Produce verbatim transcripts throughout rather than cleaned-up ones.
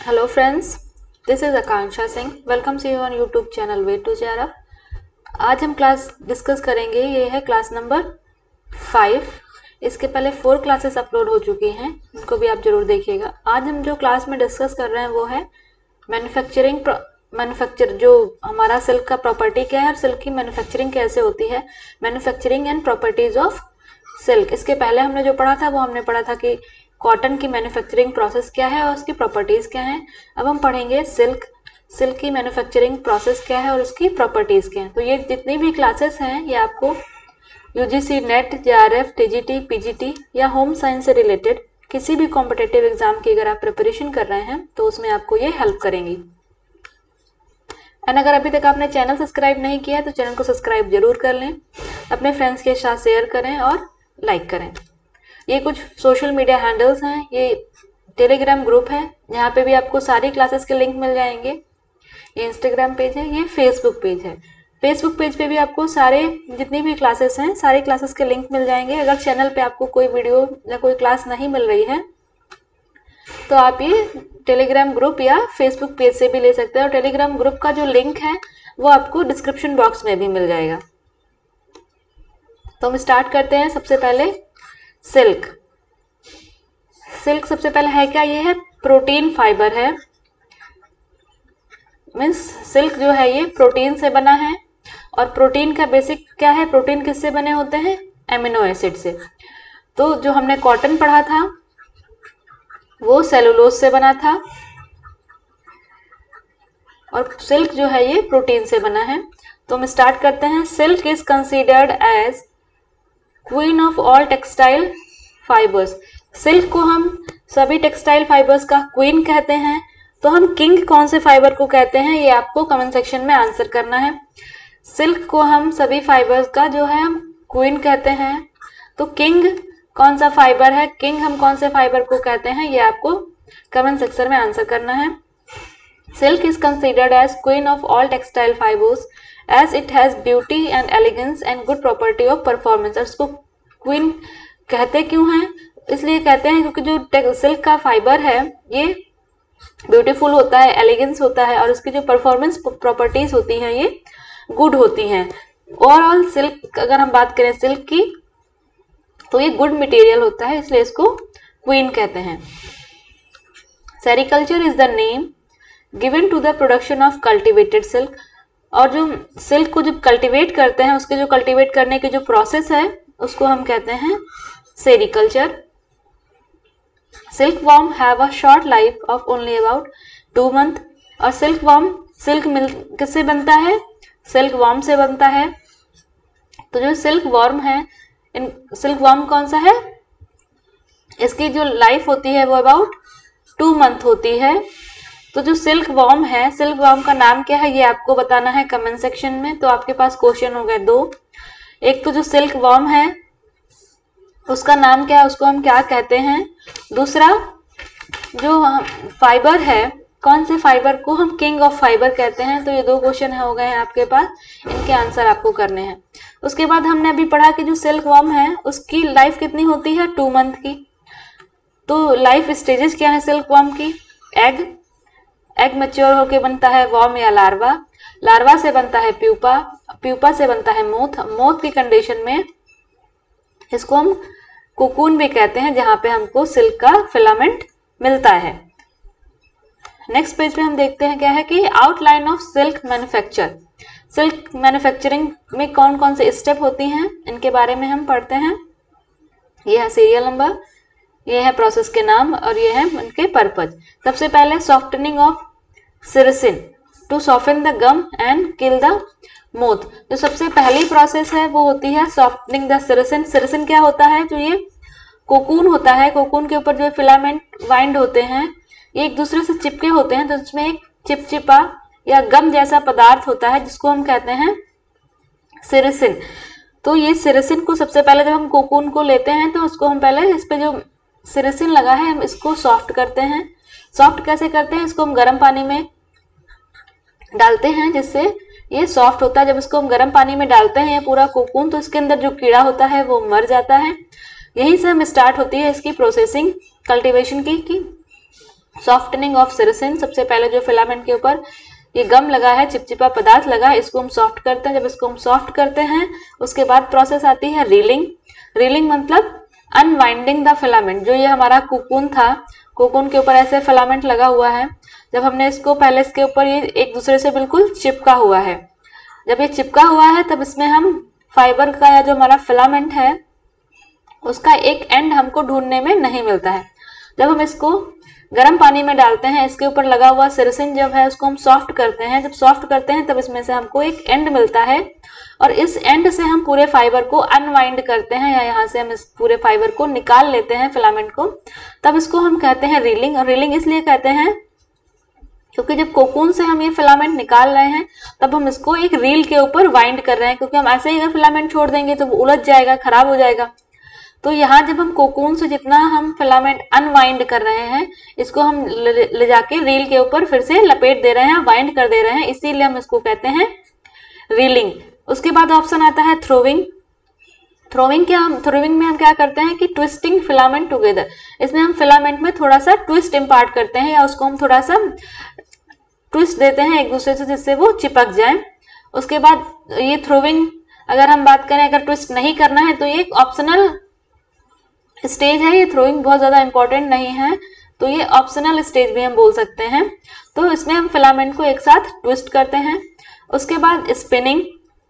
Hello friends, this is Akanksha Singh. Welcome to you on YouTube channel Way to J R F. आज हम class discuss करेंगे, ये है class number five. इसके पहले four classes upload हो चुकी हैं, उनको भी आप जरूर देखिएगा. आज हम जो क्लास में डिस्कस कर रहे हैं वो है मैन्युफैक्चरिंग मैन्युफैक्चर जो हमारा सिल्क का प्रॉपर्टी क्या है और सिल्क की मैन्युफैक्चरिंग कैसे होती है, manufacturing and properties of silk. इसके पहले हमने जो पढ़ा था वो हमने पढ़ा था कि कॉटन की मैन्युफैक्चरिंग प्रोसेस क्या है और उसकी प्रॉपर्टीज क्या हैं. अब हम पढ़ेंगे सिल्क सिल्क की मैन्युफैक्चरिंग प्रोसेस क्या है और उसकी प्रॉपर्टीज क्या हैं. तो ये जितनी भी क्लासेस हैं ये आपको UGC NET, JRF, TGT, PGT या होम साइंस से रिलेटेड किसी भी कॉम्पिटिटिव एग्जाम की अगर आप प्रिपरेशन कर रहे हैं तो उसमें आपको ये हेल्प करेंगी. एंड अगर अभी तक आपने चैनल सब्सक्राइब नहीं किया है तो चैनल को सब्सक्राइब जरूर कर लें, अपने फ्रेंड्स के साथ शेयर करें और लाइक करें. ये कुछ सोशल मीडिया हैंडल्स हैं, ये टेलीग्राम ग्रुप है, यहाँ पे भी आपको सारी क्लासेस के लिंक मिल जाएंगे. ये इंस्टाग्राम पेज है, ये फेसबुक पेज है. फेसबुक पेज पे भी आपको सारे जितनी भी क्लासेस हैं सारी क्लासेस के लिंक मिल जाएंगे. अगर चैनल पे आपको कोई वीडियो या कोई क्लास नहीं मिल रही है तो आप ये टेलीग्राम ग्रुप या फेसबुक पेज से भी ले सकते हैं और टेलीग्राम ग्रुप का जो लिंक है वो आपको डिस्क्रिप्शन बॉक्स में भी मिल जाएगा. तो हम स्टार्ट करते हैं. सबसे पहले सिल्क सिल्क सबसे पहले है क्या, ये है प्रोटीन फाइबर है. मीन्स सिल्क जो है ये प्रोटीन से बना है और प्रोटीन का बेसिक क्या है, प्रोटीन किससे बने होते हैं, एमिनो एसिड से. तो जो हमने कॉटन पढ़ा था वो सेलुलोज से बना था और सिल्क जो है ये प्रोटीन से बना है. तो हम स्टार्ट करते हैं. Silk is considered as queen of all textile fibres. Silk को हम सभी टेक्सटाइल फाइबर्स का क्वीन कहते हैं. तो हम किंग कौन से फाइबर को कहते हैं ये आपको कमेंट सेक्शन में आंसर करना है. सिल्क को हम सभी फाइबर्स का जो है हम क्वीन कहते हैं. तो किंग कौन सा फाइबर है, किंग हम कौन से फाइबर को कहते हैं ये आपको कमेंट सेक्शन में आंसर करना है. Silk is considered as queen of all textile fibres as it has beauty and elegance and good property of performance. और इसको क्वीन कहते क्यों हैं, इसलिए कहते हैं क्योंकि जो सिल्क का फाइबर है ये ब्यूटीफुल होता है, एलिगेंस होता है और उसकी जो परफॉर्मेंस प्रॉपर्टीज होती हैं ये गुड होती हैं. ओवरऑल सिल्क अगर हम बात करें सिल्क की तो ये गुड मटेरियल होता है, इसलिए इसको क्वीन कहते हैं. Sericulture is the name given to the production of cultivated silk. और जो सिल्क को जब कल्टिवेट करते हैं उसके जो कल्टिवेट करने की जो प्रोसेस है उसको हम कहते हैं sericulture. Silkworm have a short life of only about two month. और सिल्क वॉर्म सिल्क मिल किससे बनता है, सिल्क वॉर्म से बनता है. तो जो सिल्क वॉर्म है, इन सिल्क वॉर्म कौन सा है, इसकी जो लाइफ होती है वो अबाउट टू मंथ होती है. तो जो सिल्क वॉर्म है, सिल्क वॉर्म का नाम क्या है ये आपको बताना है कमेंट सेक्शन में. तो आपके पास क्वेश्चन हो गए दो. एक तो जो सिल्क वॉर्म है उसका नाम क्या है, उसको हम क्या कहते हैं. दूसरा जो फाइबर है, कौन से फाइबर को हम किंग ऑफ फाइबर कहते हैं. तो ये दो क्वेश्चन हो गए हैं आपके पास, इनके आंसर आपको करने हैं. उसके बाद हमने अभी पढ़ा कि जो सिल्क वॉर्म है उसकी लाइफ कितनी होती है, टू मंथ की. तो लाइफ स्टेजेस क्या है सिल्क वॉर्म की, एग एग मैच्योर होके बनता है वॉर्म या लार्वा, लार्वा से बनता है प्यूपा, प्यूपा से बनता है मोथ, मोथ की कंडीशन में इसको हम कोकून भी कहते हैं जहां पे हमको सिल्क का फिलामेंट मिलता है. नेक्स्ट पेज पे हम देखते हैं क्या है कि outline of silk manufacture. Silk manufacturing में कौन कौन से स्टेप होती हैं इनके बारे में हम पढ़ते हैं. ये है सीरियल नंबर, ये है प्रोसेस के नाम और ये है उनके पर्पज. सबसे पहले softening of sericin to soften the gum and kill the moth. जो सबसे पहली प्रोसेस है वो होती है सॉफ्टनिंग द सिरसिन. सिरसिन क्या होता है, जो ये कोकून होता है, कोकून के ऊपर जो फिलामेंट वाइंड होते हैं ये एक दूसरे से चिपके होते हैं. तो उसमें एक चिपचिपा या गम जैसा पदार्थ होता है जिसको हम कहते हैं सिरसिन. तो ये सिरसिन को सबसे पहले जब हम कोकून को लेते हैं तो उसको हम पहले इस पे जो सिरसिन लगा है हम इसको सॉफ्ट करते हैं. सॉफ्ट कैसे करते हैं, इसको हम गर्म पानी में डालते हैं जिससे ये सॉफ्ट होता है. जब इसको हम गर्म पानी में डालते हैं ये पूरा कोकून तो इसके अंदर जो कीड़ा होता है वो मर जाता है. यहीं से हम स्टार्ट होती है इसकी प्रोसेसिंग कल्टीवेशन की, की सॉफ्टनिंग ऑफ सेरेसिन, सबसे पहले जो फिलामेंट के ऊपर ये गम लगा है, चिपचिपा पदार्थ लगा है, इसको हम सॉफ्ट करते हैं। जब इसको हम सॉफ्ट करते हैं उसके बाद प्रोसेस आती है रीलिंग। रीलिंग मतलब अनवाइंडिंग द फिलामेंट। जो ये हमारा कोकून था, कोकून के ऊपर ऐसे फिलामेंट लगा हुआ है, जब हमने इसको पहले इसके ऊपर ये एक दूसरे से बिल्कुल चिपका हुआ है, जब ये चिपका हुआ है तब इसमें हम फाइबर का या जो हमारा फिलामेंट है उसका एक एंड हमको ढूंढने में नहीं मिलता है। जब हम इसको गर्म पानी में डालते हैं, इसके ऊपर लगा हुआ सेरेसिन जब है उसको हम सॉफ्ट करते हैं, जब सॉफ्ट करते हैं तब इसमें से हमको एक एंड मिलता है और इस एंड से हम पूरे फाइबर को अनवाइंड करते हैं या यहाँ से हम इस पूरे फाइबर को निकाल लेते हैं फिलामेंट को, तब इसको हम कहते हैं रीलिंग। और रीलिंग इसलिए कहते हैं क्योंकि जब कोकून से हम ये फिलामेंट निकाल रहे हैं तब हम इसको एक रील के ऊपर वाइंड कर रहे हैं, क्योंकि हम ऐसे ही अगर फिलामेंट छोड़ देंगे तो वो उलझ जाएगा, खराब हो जाएगा। तो यहाँ जब हम कोकून से जितना हम फिलामेंट अनवाइंड कर रहे हैं, इसको हम ले जाके रील के ऊपर फिर से लपेट दे रहे हैं, वाइंड कर दे रहे हैं, इसीलिए हम इसको कहते हैं रीलिंग। उसके बाद ऑप्शन आता है थ्रोविंग। थ्रोविंग क्या हम थ्रोविंग में हम क्या करते हैं कि ट्विस्टिंग फिलामेंट टुगेदर। इसमें हम फिलामेंट में थोड़ा सा ट्विस्ट इम्पार्ट करते हैं या उसको हम थोड़ा सा ट्विस्ट देते हैं एक दूसरे से, जिससे वो चिपक जाए। उसके बाद ये थ्रोविंग अगर हम बात करें, अगर ट्विस्ट नहीं करना है तो ये एक ऑप्शनल स्टेज है, ये थ्रोइंग बहुत ज्यादा इंपॉर्टेंट नहीं है, तो ये ऑप्शनल स्टेज भी हम बोल सकते हैं। तो इसमें हम फिलामेंट को एक साथ ट्विस्ट करते हैं। उसके बाद स्पिनिंग।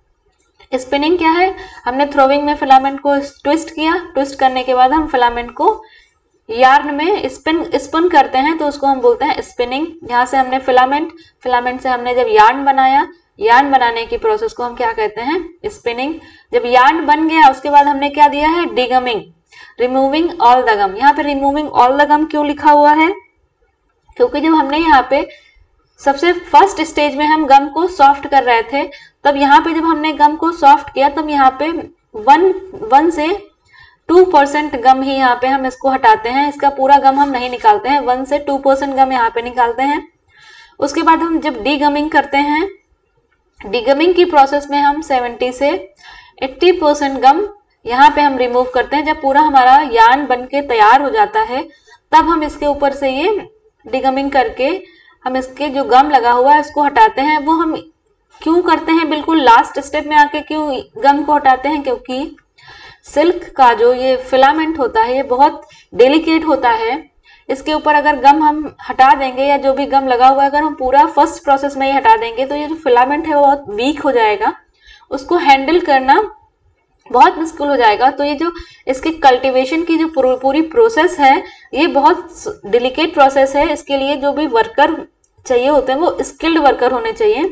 स्पिनिंग क्या है, हमने थ्रोविंग में फिलामेंट को ट्विस्ट किया, ट्विस्ट करने के बाद हम फिलामेंट को यार्न में स्पिन स्पिन करते हैं, तो उसको हम बोलते हैं स्पिनिंग। यहाँ से हमने फिलामेंट फिलामेंट से हमने जब यार्न बनाया, यार्न बनाने की प्रोसेस को हम क्या कहते हैं, स्पिनिंग। जब यार्न बन गया उसके बाद हमने क्या दिया है, degumming, removing all the gum. यहाँ पे रिमूविंग ऑल द गम क्यों लिखा हुआ है, क्योंकि जब हमने यहाँ पे सबसे फर्स्ट स्टेज में हम गम को सॉफ्ट कर रहे थे, तब यहाँ पे जब हमने गम को सॉफ्ट किया तब यहाँ पे वन वन से टू परसेंट गम ही यहाँ पे हम इसको हटाते हैं, इसका पूरा गम हम नहीं निकालते हैं, वन से टू परसेंट गम यहाँ पे निकालते हैं। उसके बाद हम जब डीगमिंग करते हैं, डीगमिंग की प्रोसेस में हम सेवेंटी से एट्टी परसेंट गम यहाँ पे हम रिमूव करते हैं। जब पूरा हमारा यार्न बन के तैयार हो जाता है तब हम इसके ऊपर से ये डिगमिंग करके हम इसके जो गम लगा हुआ है उसको हटाते हैं। वो हम क्यों करते हैं, बिल्कुल लास्ट स्टेप में आके क्यों गम को हटाते हैं, क्योंकि सिल्क का जो ये फिलामेंट होता है ये बहुत डेलिकेट होता है। इसके ऊपर अगर गम हम हटा देंगे या जो भी गम लगा हुआ है अगर हम पूरा फर्स्ट प्रोसेस में ही हटा देंगे तो ये जो फिलामेंट है वो बहुत वीक हो जाएगा, उसको हैंडल करना बहुत मुश्किल हो जाएगा। तो ये जो इसके कल्टीवेशन की जो पूरी प्रोसेस है ये बहुत डेलिकेट प्रोसेस है, इसके लिए जो भी वर्कर चाहिए होते हैं वो स्किल्ड वर्कर होने चाहिए।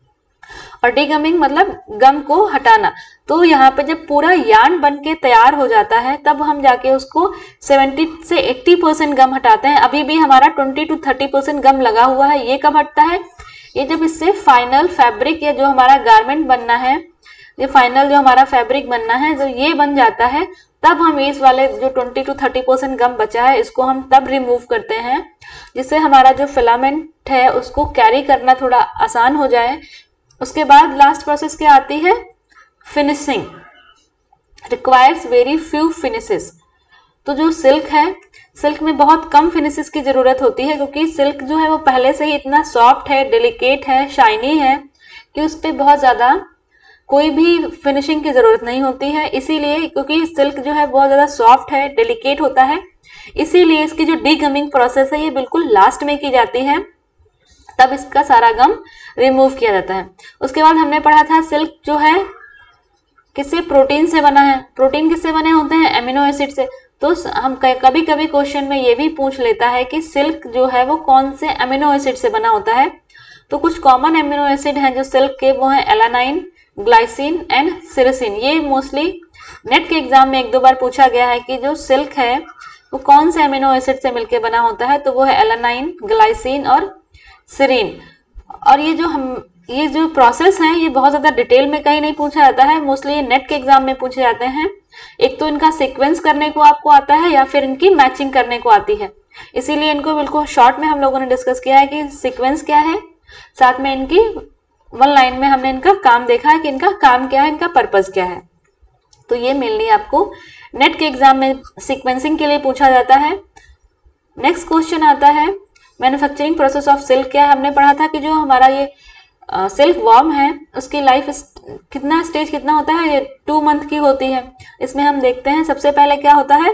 और डीगमिंग मतलब गम को हटाना। तो यहाँ पे जब पूरा यार्न बन के तैयार हो जाता है तब हम जाके उसको सेवेंटी से एट्टी परसेंट गम हटाते हैं। अभी भी हमारा twenty to thirty percent gum लगा हुआ है। ये कब हटता है, ये जब इससे फाइनल फैब्रिक या जो हमारा गारमेंट बनना है, ये फाइनल जो हमारा फैब्रिक बनना है, जब ये बन जाता है तब हम इस वाले जो twenty to thirty percent gum बचा है इसको हम तब रिमूव करते हैं, जिससे हमारा जो फिलामेंट है उसको कैरी करना थोड़ा आसान हो जाए। उसके बाद लास्ट प्रोसेस क्या आती है, finishing. Requires very few finishes. तो जो सिल्क है, सिल्क में बहुत कम फिनिशेस की जरूरत होती है, क्योंकि सिल्क जो है वो पहले से ही इतना सॉफ्ट है, डेलिकेट है, शाइनी है कि उस पर बहुत ज्यादा कोई भी फिनिशिंग की जरूरत नहीं होती है। इसीलिए क्योंकि सिल्क जो है बहुत ज्यादा सॉफ्ट है, डेलिकेट होता है, इसीलिए इसकी जो डीगमिंग प्रोसेस है ये बिल्कुल लास्ट में की जाती है, तब इसका सारा गम रिमूव किया जाता है। उसके बाद हमने पढ़ा था सिल्क जो है किससे, प्रोटीन से बना है। प्रोटीन किससे बने होते हैं, एमिनो एसिड से। तो हम कभी कभी क्वेश्चन में ये भी पूछ लेता है कि सिल्क जो है वो कौन से एमिनो एसिड से बना होता है। तो कुछ कॉमन एमिनो एसिड हैं जो सिल्क के, वो है एलानाइन, ग्लाइसिन एंड सिरेसिन। ये मोस्टली नेट के एग्जाम में एक दो बार पूछा गया है कि जो सिल्क है वो कौन से एमिनो एसिड से मिलकर बना होता है, तो वो है एलानाइन, ग्लाइसिन और सिरीन। और ये जो हम ये जो प्रोसेस है ये बहुत ज्यादा डिटेल में कहीं नहीं पूछा जाता है, मोस्टली ये नेट के एग्जाम में पूछे जाते हैं। एक तो इनका सीक्वेंस करने को आपको आता है या फिर इनकी मैचिंग करने को आती है, इसीलिए इनको बिल्कुल शॉर्ट में हम लोगों ने डिस्कस किया है कि सीक्वेंस क्या है, साथ में इनकी वन लाइन में हमने इनका काम देखा है कि इनका काम क्या है, इनका पर्पज क्या है। तो ये मेनली आपको नेट के एग्जाम में सीक्वेंसिंग के लिए पूछा जाता है। नेक्स्ट क्वेश्चन आता है मैन्युफैक्चरिंग प्रोसेस ऑफ सिल्क क्या है, हमने पढ़ा था कि जो हमारा ये सिल्क uh, वॉर्म है उसकी लाइफ कितना स्टेज कितना होता है, ये टू मंथ की होती है। इसमें हम देखते हैं सबसे पहले क्या होता है,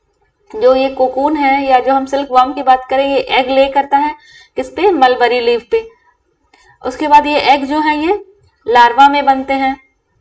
जो ये कोकून है या जो हम सिल्क वॉर्म की बात करें, ये एग ले करता है किस पे, मलबरी लीव पे। उसके बाद ये एग जो है ये लार्वा में बनते हैं,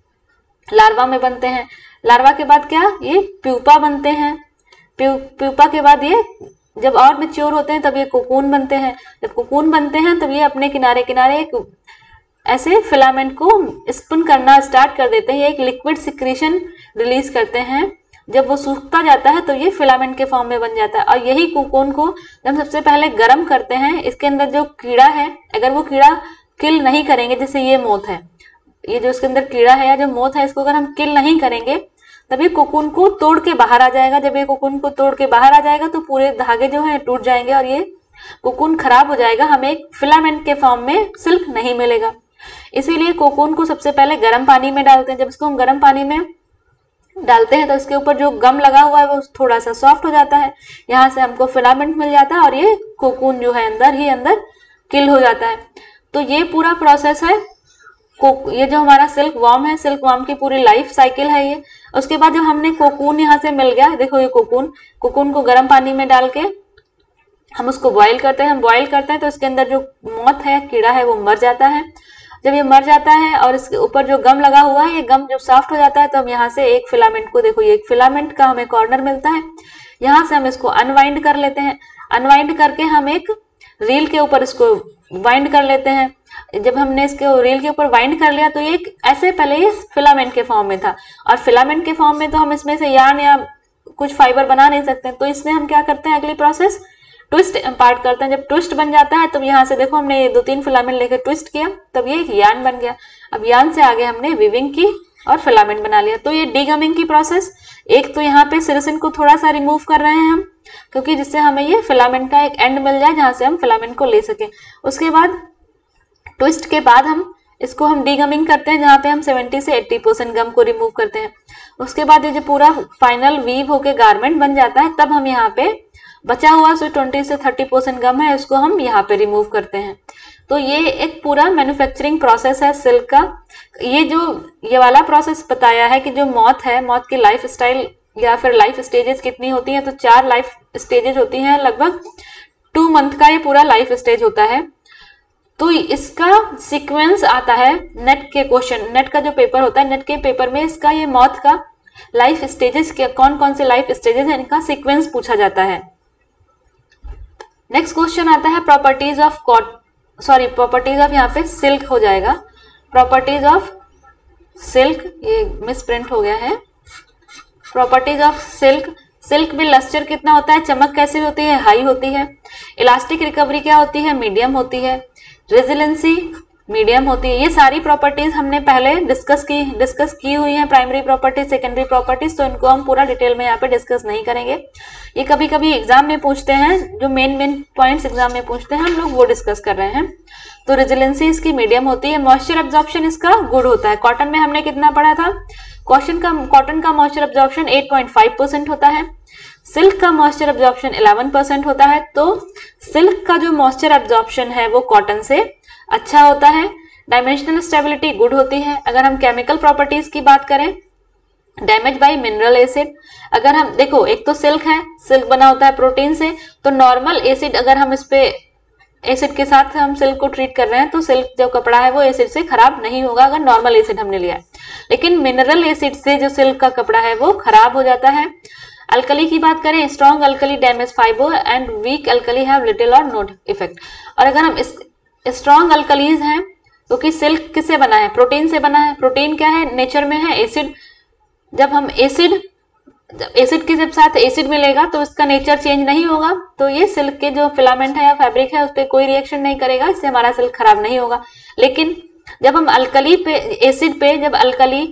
लार्वा में बनते हैं। लार्वा के बाद क्या, ये प्यूपा बनते हैं। प्यू प्यूपा के बाद ये जब और मैच्योर होते हैं तब ये कोकून बनते हैं। जब कोकून बनते हैं तब ये अपने किनारे किनारे एक ऐसे फिलामेंट को स्पिन करना स्टार्ट कर देते हैं, ये एक लिक्विड सिक्रीशन रिलीज करते हैं। जब वो सूखता जाता है तो ये फिलामेंट के फॉर्म में बन जाता है। और यही कोकून को जब हम सबसे पहले गर्म करते हैं, इसके अंदर जो कीड़ा है, अगर वो कीड़ा किल नहीं करेंगे, जैसे ये मोथ है, ये जो इसके अंदर कीड़ा है या जो मोथ है, इसको अगर हम किल नहीं करेंगे तब ये कोकून को तोड़ के बाहर आ जाएगा। जब ये कोकून को तोड़ के बाहर आ जाएगा तो पूरे धागे जो है टूट जाएंगे और ये कोकून खराब हो जाएगा, हमें एक फिलामेंट के फॉर्म में सिल्क नहीं मिलेगा। इसीलिए कोकून को सबसे पहले गर्म पानी में डालते हैं। जब इसको हम गर्म पानी में डालते हैं तो इसके ऊपर जो गम लगा हुआ है वो थोड़ा सा सॉफ्ट हो जाता है, यहाँ से हमको फिलामेंट मिल जाता है और ये कोकून जो है अंदर ही अंदर किल हो जाता है। तो ये पूरा प्रोसेस है, ये जो हमारा सिल्क वॉर्म है, सिल्क वॉर्म की पूरी लाइफ साइकिल है ये। उसके बाद जब हमने कोकून यहाँ से मिल गया, देखो ये कोकून, कोकून को गर्म पानी में डाल के हम उसको बॉईल करते हैं। हम बॉईल करते हैं तो इसके अंदर जो मोथ है, कीड़ा है, वो मर जाता है। जब ये मर जाता है और इसके ऊपर जो गम लगा हुआ है, ये गम जब सॉफ्ट हो जाता है तो हम यहाँ से एक फिलामेंट को, देखो ये एक फिलामेंट का हमें कॉर्नर मिलता है, यहाँ से हम इसको अनवाइंड कर लेते हैं। अनवाइंड करके हम एक रील के ऊपर इसको वाइंड कर लेते हैं। जब हमने इसके रील के ऊपर वाइंड कर लिया तो ये एक ऐसे पहले ये फिलामेंट के फॉर्म में था, और फिलामेंट के फॉर्म में तो हम इसमें से यार्न या कुछ फाइबर बना नहीं सकते, तो इसमें हम क्या करते हैं, अगली प्रोसेस ट्विस्ट पार्ट करते हैं। जब ट्विस्ट बन जाता है तब यहाँ से देखो हमने ये दो तीन फिलामेंट लेकर ट्विस्ट किया, तब ये एक यार्न बन गया। अब यार्न से आगे हमने वीविंग की और फिलामेंट बना लिया। तो ये डीगमिंग की प्रोसेस, एक तो यहाँ पे सिरसिन को थोड़ा सा रिमूव कर रहे हैं हम, क्योंकि जिससे हमें ये फिलामेंट का एक एंड मिल जाए जहां से हम फिलामेंट को ले सकें। उसके बाद ट्विस्ट के बाद हम इसको हम डीगमिंग करते हैं, जहाँ पे हम सत्तर से अस्सी परसेंट गम को रिमूव करते हैं। उसके बाद ये जो पूरा फाइनल वीव होके गारमेंट बन जाता है, तब हम यहाँ पे बचा हुआ जो बीस से तीस परसेंट गम है उसको हम यहाँ पे रिमूव करते हैं। तो ये एक पूरा मैन्युफैक्चरिंग प्रोसेस है सिल्क का। ये जो ये वाला प्रोसेस बताया है कि जो मॉथ है, मॉथ की लाइफ स्टाइल या फिर लाइफ स्टेजेस कितनी होती हैं, तो चार लाइफ स्टेजेस होती हैं, लगभग टू मंथ का ये पूरा लाइफ स्टेज होता है। तो इसका सीक्वेंस आता है नेट के क्वेश्चन, नेट का जो पेपर होता है, नेट के पेपर में इसका ये मॉथ का लाइफ स्टेजेस के कौन कौन से लाइफ स्टेजेस हैं, इनका सीक्वेंस पूछा जाता है। नेक्स्ट क्वेश्चन आता है properties of cot sorry properties of यहाँ पे सिल्क हो जाएगा, प्रॉपर्टीज ऑफ सिल्क, ये मिस प्रिंट हो गया है। प्रॉपर्टीज ऑफ सिल्क, सिल्क में लस्टर कितना होता है, चमक कैसी होती है, हाई होती है। इलास्टिक रिकवरी क्या होती है, मीडियम होती है। रेजिलेंसी मीडियम होती है। ये सारी प्रॉपर्टीज हमने पहले डिस्कस की डिस्कस की हुई हैं, प्राइमरी प्रॉपर्टीज, सेकेंडरी प्रॉपर्टीज, तो इनको हम पूरा डिटेल में यहाँ पे डिस्कस नहीं करेंगे। ये कभी कभी एग्जाम में पूछते हैं, जो मेन मेन पॉइंट्स एग्जाम में पूछते हैं हम लोग वो डिस्कस कर रहे हैं। तो रेजिलेंसी इसकी मीडियम होती है। मॉइस्चर एब्जॉर्प्शन इसका गुड होता है। कॉटन में हमने कितना पढ़ा था, कॉटन का कॉटन का मॉइस्चर एब्जॉर्प्शन आठ पॉइंट पाँच परसेंट होता है, सिल्क का मॉइस्चर एब्जॉर्प्शन ग्यारह परसेंट होता है। तो सिल्क का जो मॉइस्चर एब्जॉर्प्शन है वो कॉटन से अच्छा होता है। डायमेंशनल स्टेबिलिटी गुड होती है। अगर हम केमिकल प्रॉपर्टीज की बात करें, डैमेज बाय मिनरल एसिड, अगर हम देखो एक तो सिल्क है, सिल्क बना होता है प्रोटीन से, तो नॉर्मल एसिड अगर हम इस पे एसिड के साथ हम सिल्क को ट्रीट कर रहे हैं तो सिल्क जो कपड़ा है वो एसिड से खराब नहीं होगा अगर नॉर्मल एसिड हमने लिया है। लेकिन मिनरल एसिड से जो सिल्क का कपड़ा है वो खराब हो जाता है। अल्कली की बात करें, strong alkali damage fibre and weak alkali have little और नो इफेक्ट। और अगर हम इस स्ट्रॉन्ग अल्कलीज हैं, क्योंकि तो सिल्क किससे बना है, प्रोटीन से बना है। प्रोटीन क्या है, नेचर में है एसिड। जब हम एसिड एसिड के जब साथ एसिड मिलेगा तो इसका नेचर चेंज नहीं होगा, तो ये सिल्क के जो फिलामेंट है या फैब्रिक है उस पर कोई रिएक्शन नहीं करेगा, इससे हमारा सिल्क खराब नहीं होगा। लेकिन जब हम अल्कली पे एसिड पे जब अल्कली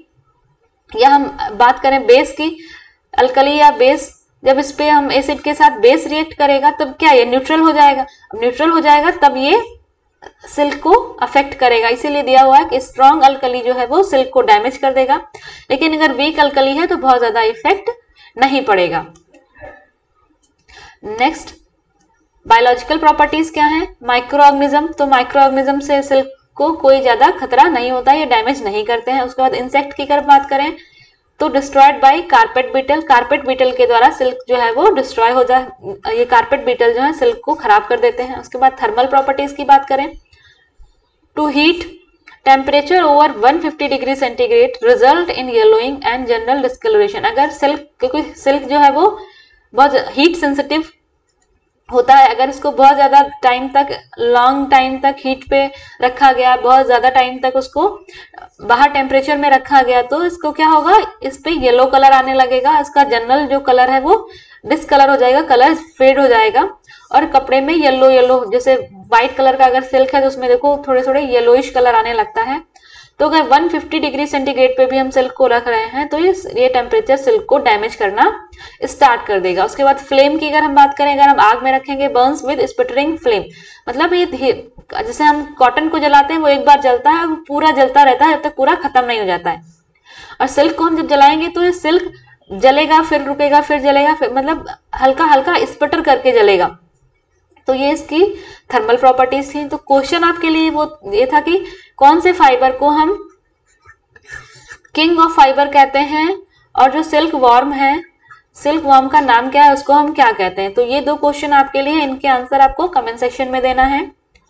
या हम बात करें बेस की, अल्कली या बेस, जब इस पे हम एसिड के साथ बेस रिएक्ट करेगा तब क्या ये न्यूट्रल हो जाएगा। अब न्यूट्रल हो जाएगा तब ये सिल्क को अफेक्ट करेगा। इसीलिए दिया हुआ है कि स्ट्रॉन्ग अल्कली जो है वो सिल्क को डैमेज कर देगा, लेकिन अगर वीक अल्कली है तो बहुत ज्यादा इफेक्ट नहीं पड़ेगा। नेक्स्ट बायोलॉजिकल प्रॉपर्टीज क्या है, माइक्रो ऑर्गेनिज्म, तो माइक्रो ऑर्गेनिज्म से सिल्क को कोई ज्यादा खतरा नहीं होता, ये डैमेज नहीं करते हैं। उसके बाद इंसेक्ट की अगर बात करें तो destroyed by carpet beetle, carpet beetle के द्वारा सिल्क जो है वो डिस्ट्रॉय हो जाए, ये कारपेट बीटल जो है सिल्क को खराब कर देते हैं। उसके बाद थर्मल प्रॉपर्टीज की बात करें, to heat temperature over one fifty degree centigrade result in yellowing and general discolouration. अगर सिल्क, क्योंकि सिल्क जो है वो बहुत हीट सेंसिटिव होता है, अगर इसको बहुत ज्यादा टाइम तक, लॉन्ग टाइम तक हीट पे रखा गया, बहुत ज्यादा टाइम तक उसको बाहर टेम्परेचर में रखा गया, तो इसको क्या होगा, इस पे येलो कलर आने लगेगा, इसका जनरल जो कलर है वो डिसकलर हो जाएगा, कलर फेड हो जाएगा और कपड़े में येलो येलो, जैसे व्हाइट कलर का अगर सिल्क है तो उसमें देखो थोड़े थोड़े येलोइश कलर आने लगता है। तो अगर वन फिफ्टी डिग्री सेंटीग्रेड पे भी हम सिल्क को रख रहे हैं तो ये ये टेम्परेचर सिल्क को डैमेज करना स्टार्ट कर देगा। उसके बाद फ्लेम की अगर हम बात करें, अगर हम आग में रखेंगे, बर्न्स विद स्पटरिंग फ्लेम, मतलब ये जैसे हम कॉटन को जलाते हैं वो एक बार जलता है, वो पूरा जलता रहता है जब तक पूरा खत्म नहीं हो जाता है, और सिल्क को हम जब जलाएंगे तो ये सिल्क जलेगा, फिर रुकेगा, फिर जलेगा, फिर मतलब हल्का हल्का स्पटर करके जलेगा। तो ये इसकी थर्मल प्रॉपर्टीज थी। तो क्वेश्चन आपके लिए वो ये था कि कौन से फाइबर को हम किंग ऑफ फाइबर कहते हैं, और जो सिल्क वॉर्म है, सिल्क वॉर्म का नाम क्या है, उसको हम क्या कहते हैं। तो ये दो क्वेश्चन आपके लिए, इनके आंसर आपको कमेंट सेक्शन में देना है।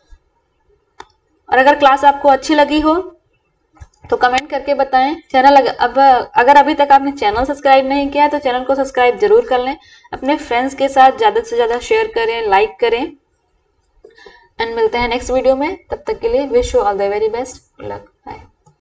और अगर क्लास आपको अच्छी लगी हो तो कमेंट करके बताएं। चैनल अब अगर अभी तक आपने चैनल सब्सक्राइब नहीं किया है तो चैनल को सब्सक्राइब जरूर कर लें, अपने फ्रेंड्स के साथ ज्यादा से ज्यादा शेयर करें, लाइक करें, एंड मिलते हैं नेक्स्ट वीडियो में। तब तक के लिए wish you all the very best luck, bye.